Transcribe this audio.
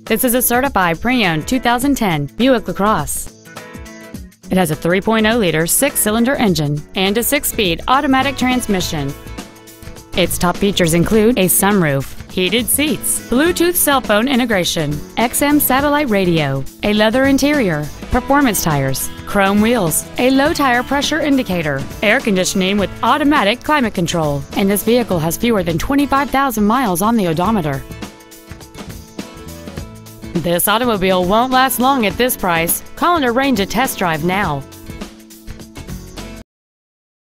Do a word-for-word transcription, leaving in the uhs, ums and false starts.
This is a certified pre-owned two thousand ten Buick LaCrosse. It has a three point oh liter six-cylinder engine and a six-speed automatic transmission. Its top features include a sunroof, heated seats, Bluetooth cell phone integration, X M satellite radio, a leather interior, performance tires, chrome wheels, a low tire pressure indicator, air conditioning with automatic climate control, and this vehicle has fewer than twenty-five thousand miles on the odometer. This automobile won't last long at this price. Call and arrange a test drive now.